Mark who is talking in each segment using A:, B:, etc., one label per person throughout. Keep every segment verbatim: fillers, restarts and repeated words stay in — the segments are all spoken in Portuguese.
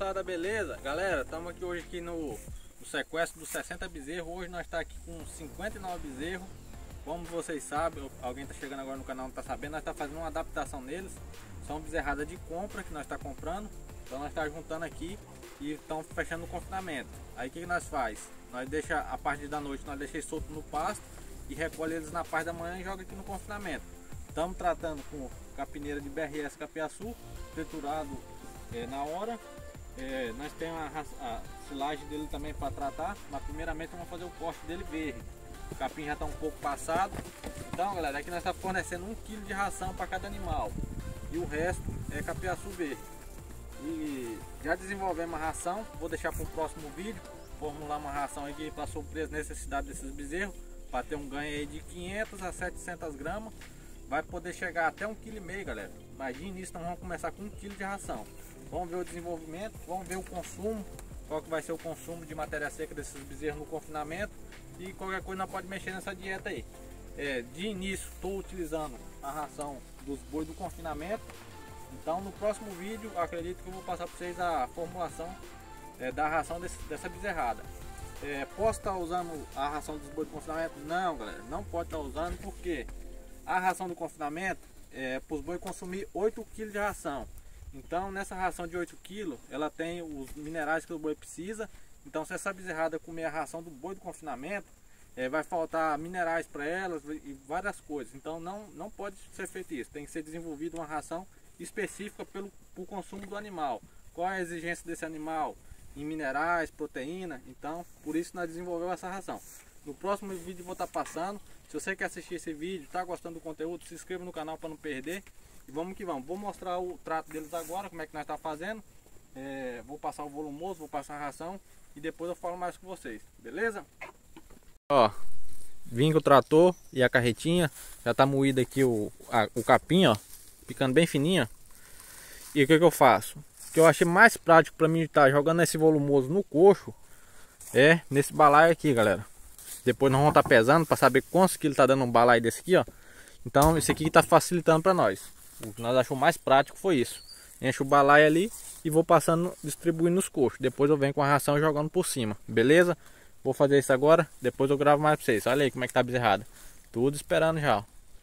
A: moçada, beleza? Galera, estamos aqui hoje aqui no, no sequestro dos sessenta bezerros. Hoje nós estamos aqui com cinquenta e nove bezerros. Como vocês sabem, alguém está chegando agora no canal não está sabendo, nós estamos fazendo uma adaptação neles. São bezerradas de compra que nós estamos comprando. Então nós estamos juntando aqui e estamos fechando o confinamento. Aí o que, que nós faz? Nós deixa a parte da noite, nós deixamos solto no pasto e recolhe eles na parte da manhã e joga aqui no confinamento. Estamos tratando com capineira de B R S Capiaçu, triturado é, na hora. É, nós temos a, a silagem dele também para tratar, mas primeiramente vamos fazer o corte dele verde. O capim já está um pouco passado. Então galera, aqui nós estamos fornecendo um quilo de ração para cada animal e o resto é capiaçu verde. E já desenvolvemos a ração, vou deixar para o próximo vídeo, formular uma ração aqui para suprir as necessidades desses bezerros, para ter um ganho aí de quinhentas a setecentas gramas. Vai poder chegar até um vírgula cinco quilo, galera. Imagine isso, então vamos começar com um quilo de ração. Vamos ver o desenvolvimento, vamos ver o consumo, qual que vai ser o consumo de matéria seca desses bezerros no confinamento. E qualquer coisa nós pode mexer nessa dieta aí. É, de início estou utilizando a ração dos bois do confinamento. Então no próximo vídeo acredito que eu vou passar para vocês a formulação é, da ração desse, dessa bezerrada. É, posso estar usando a ração dos bois do confinamento? Não, galera, não pode estar usando, porque a ração do confinamento é para os bois consumir oito quilos de ração. Então nessa ração de oito quilos ela tem os minerais que o boi precisa. Então se essa bezerrada comer a ração do boi do confinamento, é, vai faltar minerais para elas e várias coisas. Então não, não pode ser feito isso. Tem que ser desenvolvida uma ração específica pelo, pelo consumo do animal. Qual é a exigência desse animal em minerais, proteína. Então por isso nós desenvolvemos essa ração. No próximo vídeo vou estar passando. Se você quer assistir esse vídeo, está gostando do conteúdo, se inscreva no canal para não perder. E vamos que vamos. Vou mostrar o trato deles agora, como é que nós estamos fazendo. É, vou passar o volumoso, vou passar a ração e depois eu falo mais com vocês, beleza? Ó, vim com o trator e a carretinha. Já está moído aqui o, a, o capim, ó, ficando bem fininho. E o que, que eu faço? O que eu achei mais prático para mim estar tá jogando esse volumoso no coxo é nesse balaio aqui, galera. Depois nós vamos estar tá pesando para saber quantos quilos está dando um balaio desse aqui, ó. Então esse aqui está facilitando para nós. O que nós achamos mais prático foi isso. Encho o balaio ali e vou passando, distribuindo nos coxos. Depois eu venho com a ração jogando por cima, beleza? Vou fazer isso agora, depois eu gravo mais para vocês. Olha aí como é que tá a bezerrada. Tudo esperando já, ó.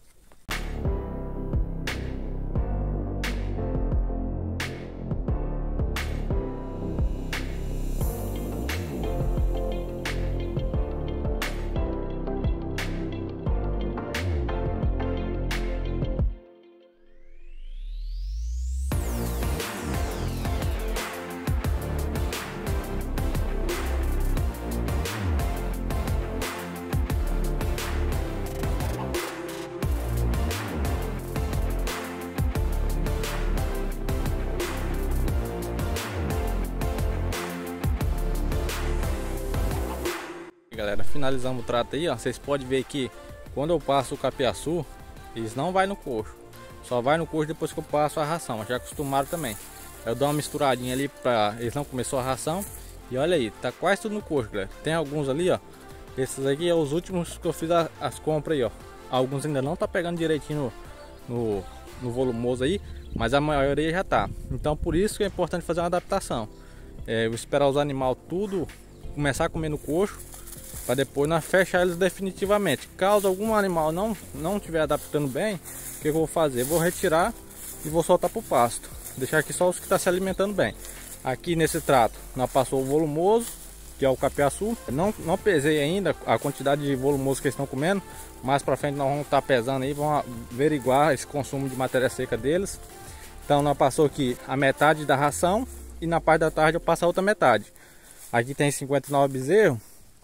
A: Galera, finalizamos o trato aí, ó. Vocês podem ver que quando eu passo o capiaçu, eles não vai no coxo, só vai no coxo depois que eu passo a ração. Já acostumaram também. Eu dou uma misturadinha ali para eles não começar a ração. E olha aí, tá quase tudo no coxo, galera. Tem alguns ali, ó. Esses aqui é os últimos que eu fiz a, as compras aí, ó. Alguns ainda não tá pegando direitinho no, no, no volumoso aí, mas a maioria já tá. Então por isso que é importante fazer uma adaptação. É, eu esperar os animais tudo começar a comer no coxo, para depois nós fechar eles definitivamente. Caso algum animal não não estiver adaptando bem, o que eu vou fazer? Eu vou retirar e vou soltar para o pasto. Deixar aqui só os que estão se alimentando bem. Aqui nesse trato nós passou o volumoso, que é o capiaçu. Não, não pesei ainda a quantidade de volumoso que eles estão comendo. Mais para frente nós vamos estar pesando aí, vamos averiguar esse consumo de matéria seca deles. Então nós passou aqui a metade da ração e na parte da tarde eu passo a outra metade. Aqui tem cinquenta e nove bezerros.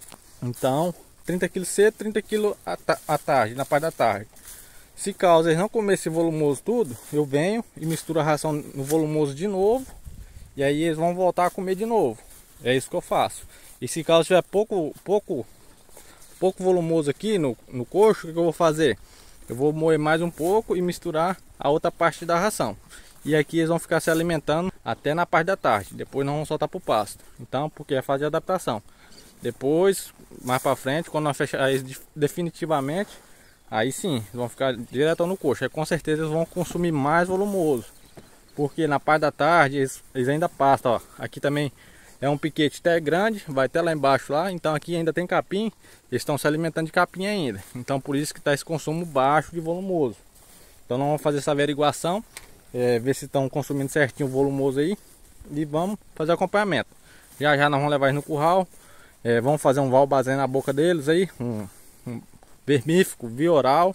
A: Então, trinta quilos cedo, trinta quilos à tarde, na parte da tarde. Se caso eles não comerem esse volumoso tudo, eu venho e misturo a ração no volumoso de novo. E aí eles vão voltar a comer de novo. É isso que eu faço. E se caso tiver pouco, pouco, pouco volumoso aqui no, no coxo, o que eu vou fazer? Eu vou moer mais um pouco e misturar a outra parte da ração. E aqui eles vão ficar se alimentando até na parte da tarde. Depois nós vamos soltar para o pasto. Então, porque é fase de adaptação. Depois, mais para frente, quando nós fechar eles definitivamente, aí sim, vão ficar direto no coxo. Aí com certeza eles vão consumir mais volumoso. porque na parte da tarde eles, eles ainda pastam, ó. Aqui também é um piquete até grande, vai até lá embaixo lá, então aqui ainda tem capim, eles estão se alimentando de capim ainda. Então por isso que está esse consumo baixo de volumoso. Então nós vamos fazer essa averiguação, é, ver se estão consumindo certinho o volumoso aí e vamos fazer acompanhamento. Já já nós vamos levar eles no curral, é, vamos fazer um valbazé na boca deles aí, um, um vermífugo, via oral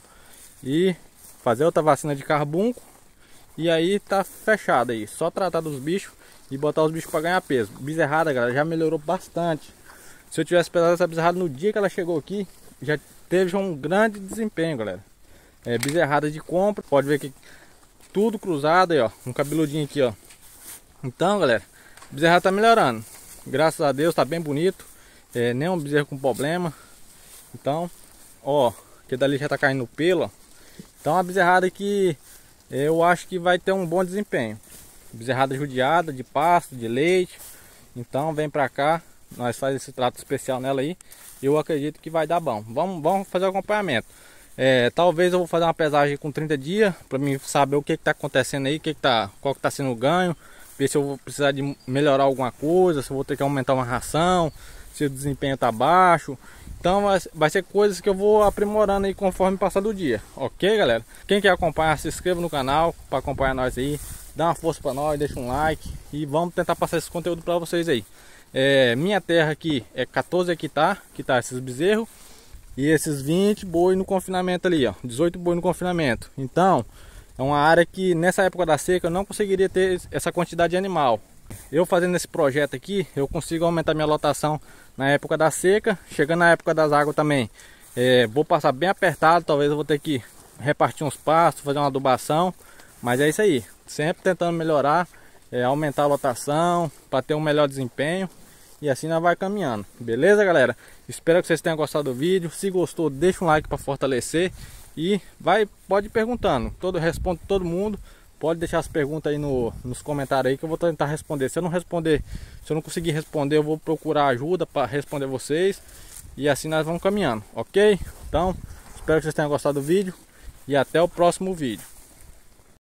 A: e fazer outra vacina de carbunco. E aí tá fechado aí, só tratar dos bichos e botar os bichos para ganhar peso. Bezerrada, galera, já melhorou bastante. Se eu tivesse pesado essa bezerrada no dia que ela chegou aqui, já teve um grande desempenho, galera. É, bezerrada de compra, pode ver que tudo cruzado aí, ó, um cabeludinho aqui, ó. Então, galera, a bezerrada tá melhorando. Graças a Deus, tá bem bonito. É, nem um bezerro com problema. Então, ó, que dali já tá caindo pelo, ó. Então a bezerrada que eu acho que vai ter um bom desempenho. Bezerrada judiada, de pasto, de leite. Então vem pra cá, nós fazemos esse trato especial nela aí. Eu acredito que vai dar bom. Vamos, vamos fazer o acompanhamento. É, talvez eu vou fazer uma pesagem com trinta dias, para mim saber o que está acontecendo aí, que que tá, qual que está sendo o ganho. Ver se eu vou precisar de melhorar alguma coisa, se eu vou ter que aumentar uma ração, se o desempenho está baixo. Então vai, vai ser coisas que eu vou aprimorando aí conforme passar do dia. Ok, galera? Quem quer acompanhar, se inscreva no canal para acompanhar nós aí. Dá uma força para nós, deixa um like e vamos tentar passar esse conteúdo para vocês aí. É, minha terra aqui é quatorze hectares, que tá esses bezerros. E esses vinte boi no confinamento ali, ó. dezoito boi no confinamento. Então, é uma área que nessa época da seca eu não conseguiria ter essa quantidade de animal. Eu fazendo esse projeto aqui, eu consigo aumentar minha lotação na época da seca. Chegando na época das águas também, é, vou passar bem apertado. Talvez eu vou ter que repartir uns pastos, fazer uma adubação. Mas é isso aí. Sempre tentando melhorar, é, aumentar a lotação para ter um melhor desempenho. E assim nós vai caminhando. Beleza, galera? Espero que vocês tenham gostado do vídeo. Se gostou, deixa um like para fortalecer. E vai, pode ir perguntando. Todo, respondo todo mundo. Pode deixar as perguntas aí no, nos comentários aí que eu vou tentar responder. Se eu não responder, se eu não conseguir responder, eu vou procurar ajuda para responder vocês. E assim nós vamos caminhando, ok? Então, espero que vocês tenham gostado do vídeo. E até o próximo vídeo.